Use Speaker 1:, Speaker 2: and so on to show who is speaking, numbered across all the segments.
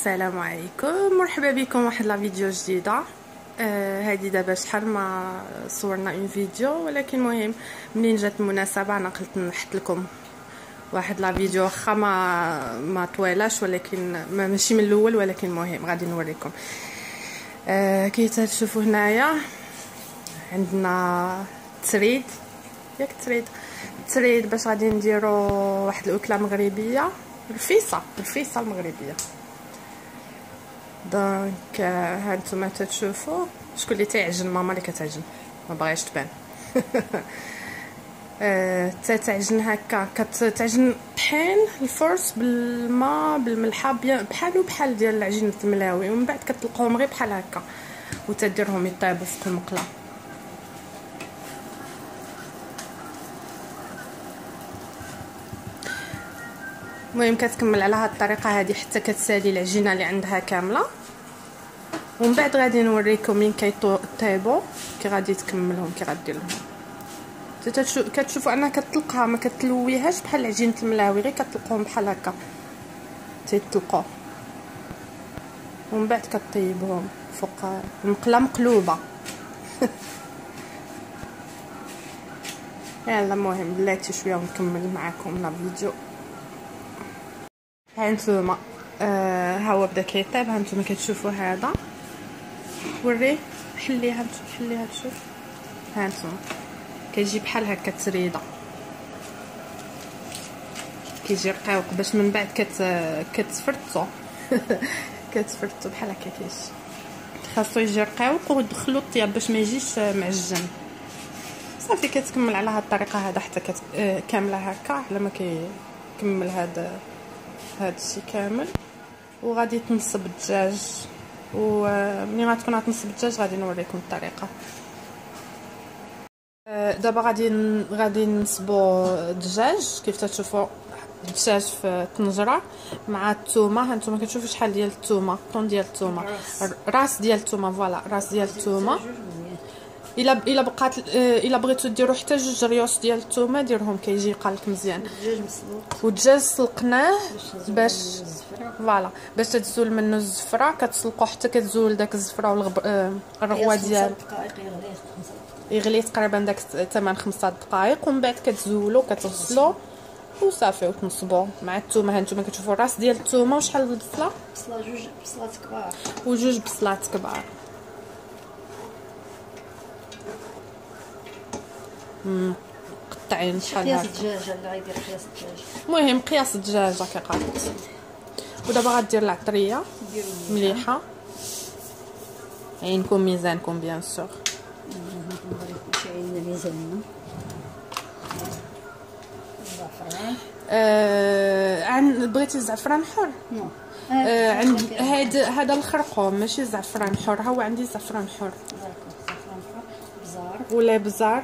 Speaker 1: السلام عليكم، مرحبا بكم واحد لا فيديو جديده. هذه دابا شحال ما صورنا اون فيديو، ولكن مهم منين جات المناسبه انا قلت نحط لكم واحد لا فيديو واخا ما طويلاش، ولكن ماشي من الاول، ولكن مهم غادي نوريكم. كي تشوفوا هنايا عندنا تريد، ياك تريد باش غادي نديرو واحد الاكله مغربيه، الفيصه المغربيه. دونك ها نتوما تتشوفوا شكون اللي تيعجن، ماما اللي كتعجن ما باغيش تبان. تعجن هكا، كتعجن بحال الفرص بالماء بالملحه بحال ديال العجينه الملاوي، ومن بعد كتلقاهم غير بحال هكا وتديرهم يطيبوا فوق المقله. المهم كتكمل على هاد الطريقه هذه حتى كتسالي العجينه اللي عندها كامله، ومن بعد غادي نوريكم مين كيطيبوا كي غادي تكملهم، كي غدير لهم. كتشوفوا انها كتطلقها، ما كتلويهاش بحال عجينه الملاوي، غير كتطلقهم بحال هكا تيطلقوا، ومن بعد كطيبهم فوق المقله مقلوبه. يلا المهم بلاتي شويه ونكمل معكم لا فيديو. ها نتوما ها هو بدا كيطيب، ها نتوما كتشوفوا هذا، وريه حليها تشوف، ها نتوما كيجي بحال هكا تريده، كيجي رقيق باش من بعد كتفرطو كتفرطو بحال هكا كيجي، خاصو يجي رقيق ودخلو الطياب باش ما يجيش معجن. صافي كتكمل على هاد الطريقه هذا حتى كامله هكا على ما كيكمل هذا الشيء كامل. وغادي تنصب الدجاج، ومنين غتكون غتنصب الدجاج غادي نوريكم الطريقه. دابا غادي نصبوا الدجاج. كيف تشوفوا الدجاج في طنجره مع الثومه، ها نتوما كتشوفوا شحال ديال الثومه، طون ديال الثومه، راس ديال الثومه، فوالا راس ديال الثومه. الا بقات الا بغيتو ديروا حتى 2 ريوس ديال الثومه ديرهم، كيجي قالك مزيان. والدجاج سلقناه باش فوالا باش تتزول منه الزفره، كتسلقوه حتى كتزول داك الزفره والرغوه ديالو، يغلي تقريبا داك 8-5 دقائق، ومن بعد كتزولو كتغسلو وصافي وتنصبوه مع الثومه. ها نتوما كتشوفوا الراس ديال الثومه وشحال البصله، جوج بصلات كبار وجوج بصلات كبار. قطعين شحال هكا، قياس الدجاجه اللي غيدير قياس الدجاج، المهم قياس الدجاجه كي قالت. ودابا غدير العطريه مليحه، عينكم ميزانكم بيان سور.
Speaker 2: شي عيننا ميزاننا.
Speaker 1: الزعفران بغيتي الزعفران حر؟ عند هذا الخرقوم ماشي زعفران حر، ها هو عندي زعفران حر.
Speaker 2: زعفران حر بزار
Speaker 1: ولا بزار.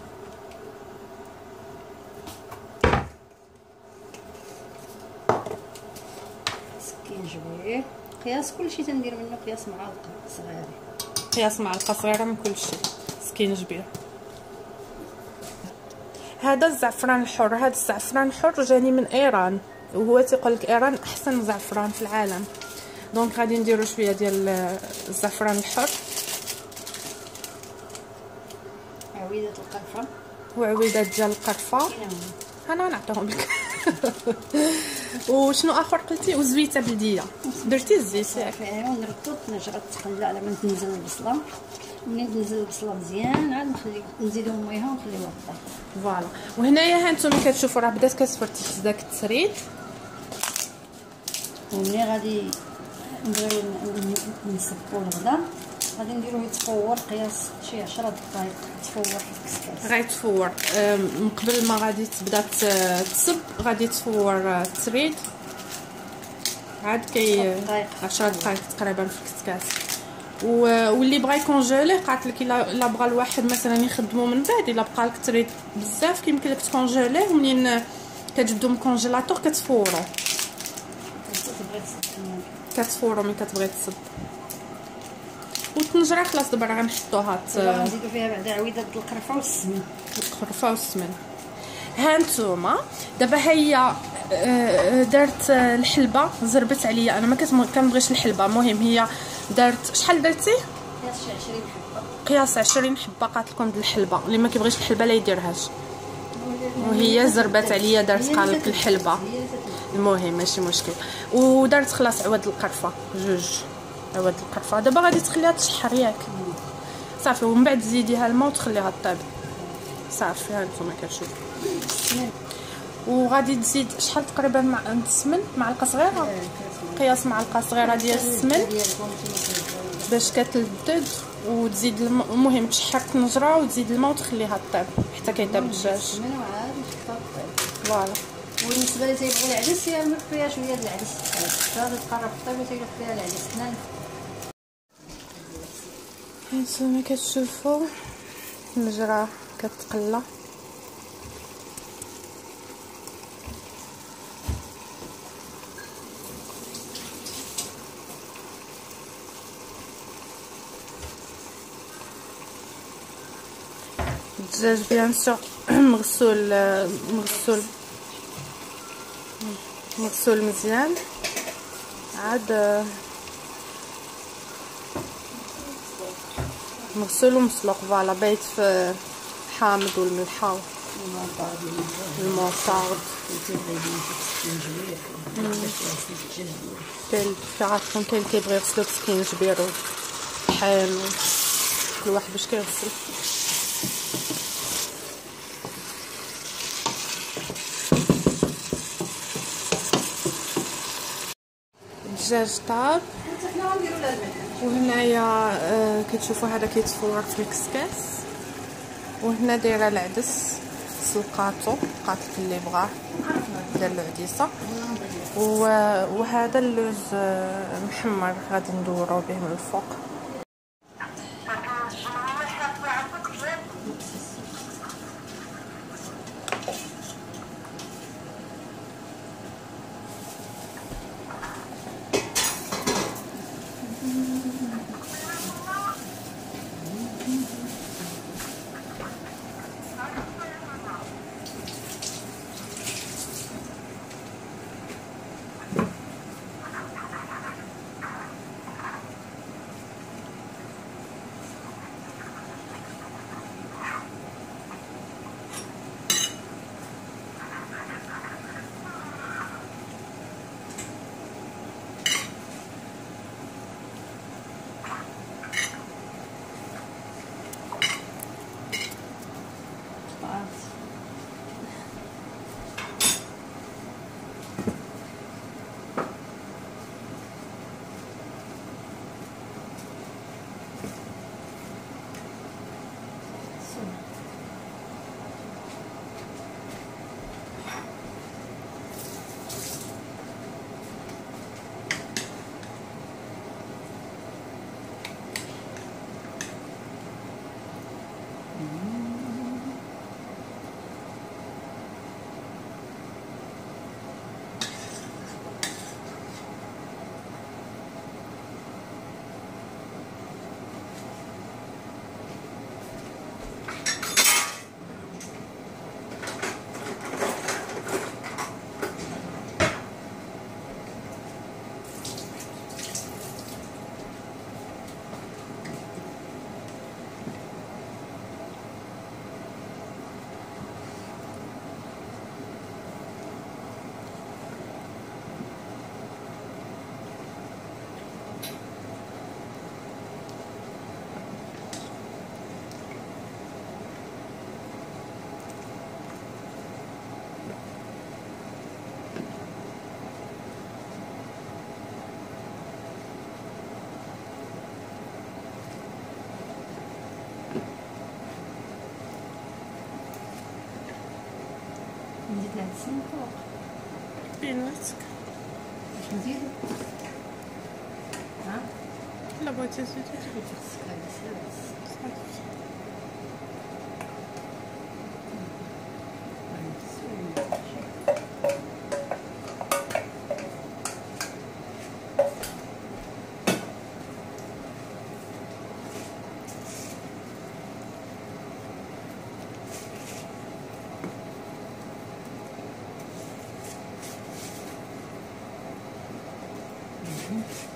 Speaker 2: سكينجبير، قياس كلشي تندير منه قياس معلقه صغيره،
Speaker 1: قياس معلقه صغيره من كلشي. سكينجبير. هذا الزعفران الحر، هذا الزعفران الحر جاني من ايران، وهو تيقول لك ايران احسن زعفران في العالم. دونك غادي نديرو شويه ديال الزعفران الحر.
Speaker 2: عويدات القرفه
Speaker 1: وعويدات ديال القرفه انا نعطيهم لك. وشنو اخر قلتي؟ وزويته بلديه. درتي الزيت ياك؟
Speaker 2: ايوا نردو نجرد تخلى على ما تنزل البصله. منين تنزل البصله مزيان عاد نزيدهم ميها ونخليوها طيب.
Speaker 1: فوالا. وهنايا ها نتوما كتشوفوا راه بدات كتفرتش داك التريد،
Speaker 2: ومنين غادي نديرو نصبو الغدا غادي نديروه يتفور قياس شي 10 دقائق يتفور في الكسكاس.
Speaker 1: غيتفور من قبل ما غادي تبدا تصب، غادي تفور التريد عاد 10 دقائق تقريبا في الكسكاس. واللي بغى يكونجيليه قالت لك الا بغى الواحد مثلا يخدمو من بعد، الا بقى لك تريد بزاف كيمكن لك تكونجيليه، ومنين كتجبدو من الكونجيلاتور كتفورو ملي كتبغي تصب. والطنجره خلاص دابا راه غنحطوها
Speaker 2: نزيدو فيها بعدا عويدات القرفه والسمن.
Speaker 1: ها نتوما دابا هي درت الحلبه زربت عليا، انا ما كنبغيش الحلبه. المهم هي درت شحال درتي؟ قياس 20 حبه قالت لكم د الحلبه، اللي ما كيبغيش الحلبه لا يديرهاش. وهي زربت عليا دارت قالت الحلبه. المهم ماشي مشكل. ودرت خلاص عواد القرفه، جوج عواد القرفه. دابا غادي تخليها تشحر ياك صافي، ومن بعد تزيديها الماء وتخليها طيب صافي. ها نتوما كتشوفوا. وغادي تزيد شحال تقريبا مع السمن، معلقه صغيره، قياس معلقه صغيره ديال السمن باش كتلدد، وتزيد المهم تشحر الطنجره وتزيد الماء وتخليها طيب حتى كيطيب الدجاج. فوالا.
Speaker 2: وبالنسبه لي تيبغوا العدس يعمل فيها شويه ديال العدس، غادي تقرب الطيب تيدير فيها العدس.
Speaker 1: هانتوما كتشوفوا الطنجره كتقلى. الدجاج بيان سور مغسول مزيان، عاد مغسول ومسلوق. فوالا بايت في حامض والملحه والموطارد. كاين عارفين كاين كيبغي يغسلو بسكينجبير وطحين، كل واحد باش كيغسل. الدجاج طاب. وهنايا كتشوفوا هذا كيتفور في الكسكاس، وهنا دايره العدس سلقاتو قالت اللي بغاه دار له عديسه. وهذا اللوز محمر غادي ندورو به من الفوق.
Speaker 2: نزيد العدس من فوق
Speaker 1: بيناتك
Speaker 2: باش نزيدو. ها
Speaker 1: لا بغيتي تزيدي
Speaker 2: الزيت.